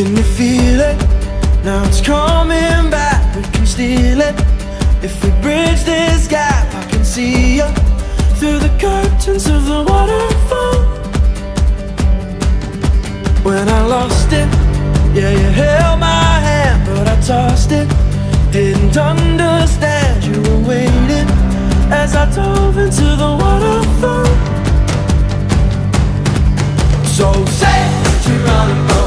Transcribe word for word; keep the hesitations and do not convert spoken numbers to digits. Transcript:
Can you feel it? Now it's coming back, we can steal it. If we bridge this gap, I can see you through the curtains of the waterfall. When I lost it, yeah, you held my hand, but I tossed it. Didn't understand you were waiting as I dove into the waterfall. So say that you're running.